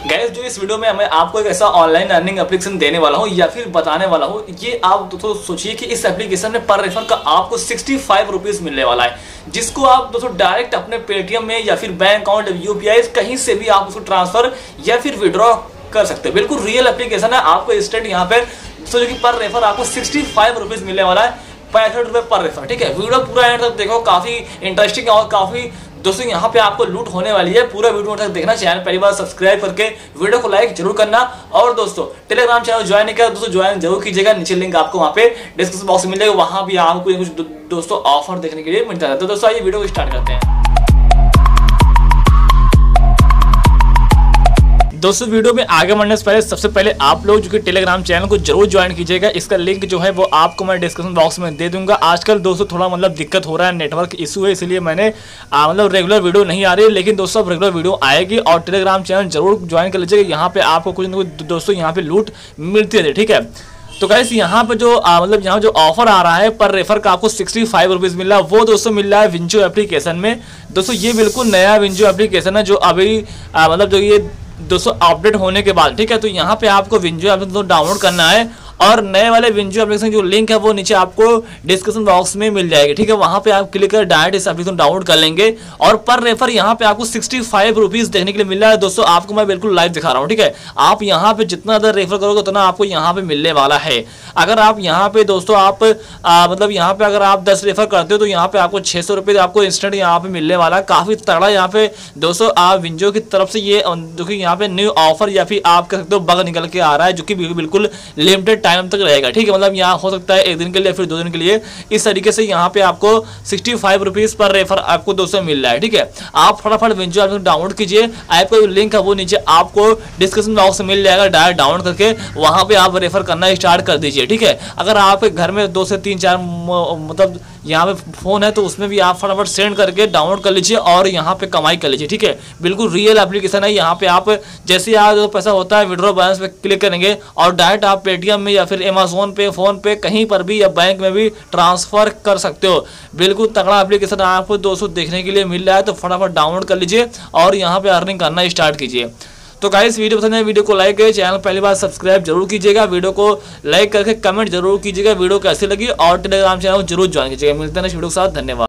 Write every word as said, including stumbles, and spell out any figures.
Guys जो इस video में मैं आपको एक ऐसा ऑनलाइन अर्निंग एप्लीकेशन देने वाला हूँ या फिर बताने वाला हूँ, ये आप दोस्तों सोचिए कि इस एप्लीकेशन में पर रेफर का आपको सिक्सटी फाइव रुपीज मिलने वाला है, जिसको आप दोस्तों डायरेक्ट अपने पेटीएम में या फिर बैंक अकाउंट यूपीआई कहीं से भी आप उसको ट्रांसफर या फिर विड्रॉ कर सकते हैं। बिल्कुल रियल एप्लीकेशन है। आपको इंस्टेंट यहाँ पे सोचो कि पर रेफर आपको सिक्सटी फाइव रुपीज मिलने वाला है, पैंसठ रुपए पर रेफर। ठीक है, वीडियो पूरा एंड तक देखो, काफी इंटरेस्टिंग और काफी दोस्तों यहाँ पे आपको लूट होने वाली है। पूरा वीडियो तक देखना, चैनल पहली बार सब्सक्राइब करके वीडियो को लाइक जरूर करना। और दोस्तों टेलीग्राम चैनल ज्वाइन नहीं किया दोस्तों ज्वाइन जरूर कीजिएगा, नीचे लिंक आपको वहाँ पे डिस्क्रिप्शन बॉक्स में मिल जाएगा, वहाँ भी आपको कुछ दो, दोस्तों ऑफर देखने के लिए मिलता है। तो दोस्तों आइए वीडियो को स्टार्ट करते हैं। दोस्तों वीडियो में आगे बढ़ने से पहले सबसे पहले आप लोग जो कि टेलीग्राम चैनल को जरूर ज्वाइन कीजिएगा। इसका लिंक जो है वो आपको मैं डिस्क्रिप्शन बॉक्स में दे दूंगा। आजकल दोस्तों थोड़ा मतलब दिक्कत हो रहा है, नेटवर्क इशू है, इसलिए मैंने मतलब रेगुलर वीडियो नहीं आ रही है, लेकिन दोस्तों अब रेगुलर वीडियो आएगी और टेलीग्राम चैनल जरूर ज्वाइन कर लीजिएगा। यहाँ पे आपको कुछ ना कुछ दोस्तों यहाँ पे लूट मिलती है। ठीक है, तो गाइस यहाँ पे जो आ, मतलब यहाँ जो ऑफर आ रहा है पर रेफर का आपको सिक्सटी फाइव रुपीज मिल रहा है, वो दोस्तों मिल रहा है विंजो एप्लीकेशन में। दोस्तों ये बिल्कुल नया विंजो एप्लीकेशन है जो अभी आ, मतलब जो ये दोस्तों अपडेट होने के बाद, ठीक है, तो यहाँ पे आपको विंजो एप्लीकेशन डाउनलोड करना है और नए वाले विंजो एप्लीकेशन जो लिंक है वो नीचे आपको डिस्क्रिप्शन बॉक्स में मिल जाएगी। ठीक है, वहां पे आप क्लिक कर डायरेक्ट इस एप्लीकेशन डाउनलोड कर लेंगे और पर रेफर यहाँ पे आपको सिक्सटी फाइव रुपीज देखने के लिए मिल रहा है। दोस्तों आपको मैं बिल्कुल लाइव दिखा रहा हूँ। ठीक है, आप यहाँ पे जितना ज्यादा रेफर करोगे उतना आपको यहाँ पे मिलने वाला है। अगर आप यहाँ पे दोस्तों आप आ, मतलब यहाँ पे अगर आप दस रेफर करते हो तो यहाँ पे आपको छह सौ रुपये आपको इंस्टेंट यहाँ पे मिलने वाला है। काफी तगड़ा यहाँ पे दोस्तों आप विंजो की तरफ से ये जो कि यहाँ पे न्यू ऑफर या फिर आप कह सकते हो बग निकल के आ रहा है, जो कि बिल्कुल लिमिटेड टाइम तक रहेगा। ठीक है, मतलब यहाँ हो सकता है एक दिन के लिए फिर दो दिन के लिए, इस तरीके से यहाँ पे आपको सिक्सटी फाइव रुपीज पर रेफर आपको दोस्तों मिल रहा है। ठीक है, आप फटाफट विंजो ऐप डाउनलोड कीजिए। ऐप का जो लिंक है वो नीचे आपको डिस्क्रिप्शन बॉक्स में मिल जाएगा, डायरेक्ट डाउनलोड करके वहां पे आप रेफर करना स्टार्ट कर दीजिए। ठीक है, अगर आपके घर में दो से तीन चार मतलब यहाँ पे फोन है तो उसमें भी आप फटाफट सेंड करके डाउनलोड कर लीजिए और यहाँ पे कमाई कर लीजिए। ठीक है, बिल्कुल रियल एप्लीकेशन है। यहाँ पे आप जैसे यहाँ जो पैसा होता है विड्रॉ बैलेंस पे क्लिक करेंगे और डायरेक्ट आप पेटीएम में या फिर अमेज़न पे, फोन पे, कहीं पर भी या बैंक में भी ट्रांसफर कर सकते हो। बिल्कुल तगड़ा एप्लीकेशन आपको दोस्तों देखने के लिए मिल रहा है, तो फटाफट डाउनलोड कर लीजिए और यहाँ पे अर्निंग करना स्टार्ट कीजिए। तो गाइस वीडियो पसंद है वीडियो को लाइक करिए, चैनल पहली बार सब्सक्राइब जरूर कीजिएगा, वीडियो को लाइक करके कमेंट जरूर कीजिएगा वीडियो कैसी लगी और टेलीग्राम चैनल को जरूर ज्वाइन कीजिएगा। मिलते हैं नेक्स्ट वीडियो के साथ, धन्यवाद।